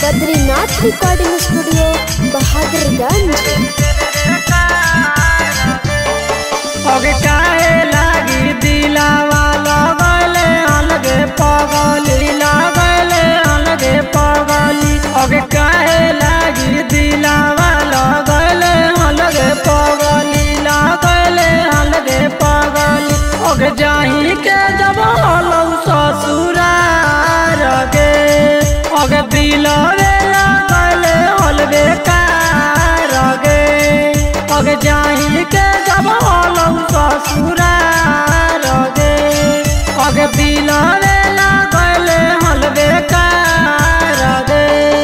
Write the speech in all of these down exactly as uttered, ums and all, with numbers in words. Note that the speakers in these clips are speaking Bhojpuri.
Badrinath recording studio Bahadurganj. काहे लागी दिलावा लगले अलगे पगली लगले अलगे पगली अगे काहे लागी दिलावा लगले अलगे पगली लगले अलगे पगली अगे जाही के जब हलौ ससुरार गे अगे दिलवे लगले अलगे कार गे अगे जाही के जब हलौ ससुरार गे अगे दिलवे लगले अलगे कार गे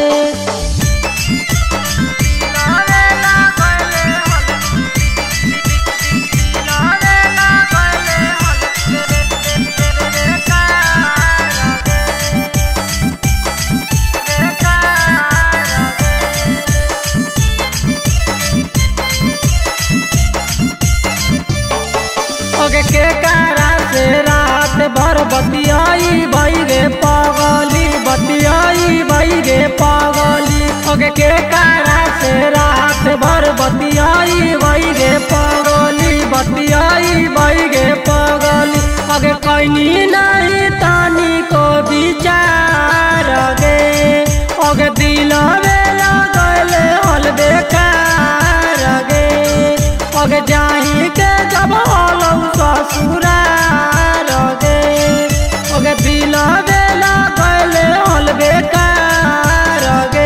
के कारा से रात भर बतियाई भाई गे पागली बतियाई भाई गे पागली अगे के कारा से रात भर बतियाई भाई गे पागली बतियाई भाई गे पागली अगे कैनी नहीं तानी को विचार गे अगे दिलवे लगले हल बेकार गे अगे जाही के जब हलौ ससुरार गे अगे दिलवे लगले हल बेकार गे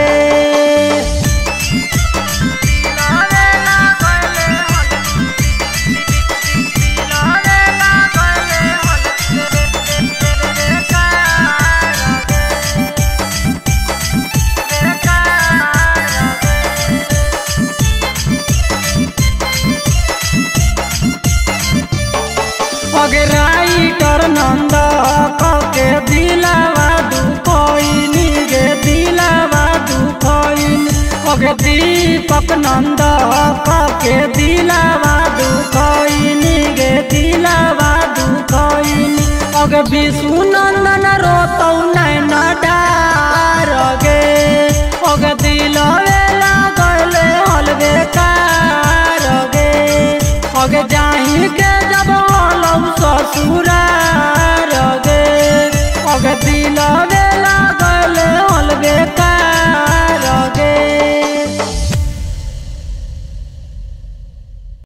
अगे राइटर नंद के दिलावा दुखोइनी गे दिलावा दुखोइनी अगे दीपक नंद के दिलावा दुखोइनी गे दिलावा दुखोइनी अगे विष्णु नंदन रोतौ